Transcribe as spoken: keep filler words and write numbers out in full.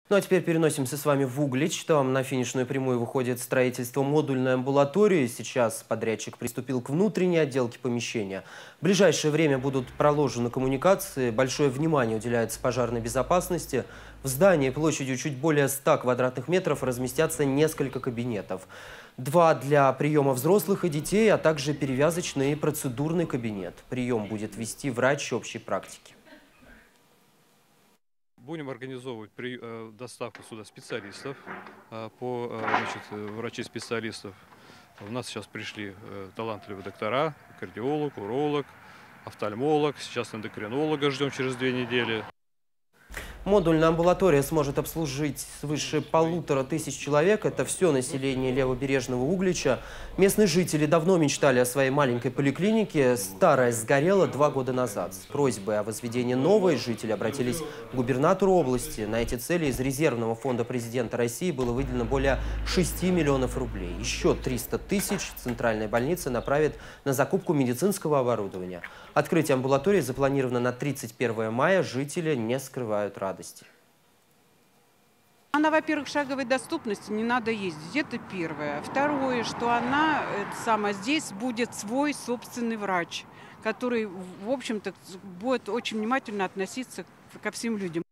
Ну а теперь переносимся с вами в Углич. Там на финишную прямую выходит строительство модульной амбулатории. Сейчас подрядчик приступил к внутренней отделке помещения. В ближайшее время будут проложены коммуникации. Большое внимание уделяется пожарной безопасности. В здании площадью чуть более ста квадратных метров разместятся несколько кабинетов. Два для приема взрослых и детей, а также перевязочный и процедурный кабинет. Прием будет вести врач общей практики. Будем организовывать при, э, доставку сюда специалистов, э, по э, значит, э, врачей-специалистов. У нас сейчас пришли э, талантливые доктора, кардиолог, уролог, офтальмолог. Сейчас эндокринолога ждем через две недели. Модульная амбулатория сможет обслужить свыше полутора тысяч человек. Это все население левобережного Углича. Местные жители давно мечтали о своей маленькой поликлинике. Старая сгорела два года назад. С просьбой о возведении новой жители обратились к губернатору области. На эти цели из резервного фонда президента России было выделено более шести миллионов рублей. Еще триста тысяч центральная больница направит на закупку медицинского оборудования. Открытие амбулатории запланировано на тридцать первое мая. Жители не скрывают радости. Она, во-первых, шаговой доступности, не надо ездить. Это первое. Второе, что она, это самое, здесь будет свой собственный врач, который, в общем-то, будет очень внимательно относиться ко всем людям.